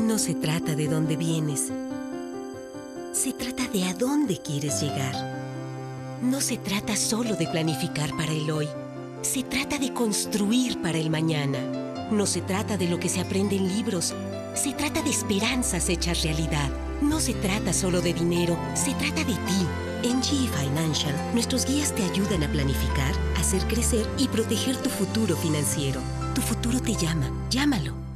No se trata de dónde vienes. Se trata de a dónde quieres llegar. No se trata solo de planificar para el hoy. Se trata de construir para el mañana. No se trata de lo que se aprende en libros. Se trata de esperanzas hechas realidad. No se trata solo de dinero. Se trata de ti. En GE Financial, nuestros guías te ayudan a planificar, hacer crecer y proteger tu futuro financiero. Tu futuro te llama. Llámalo.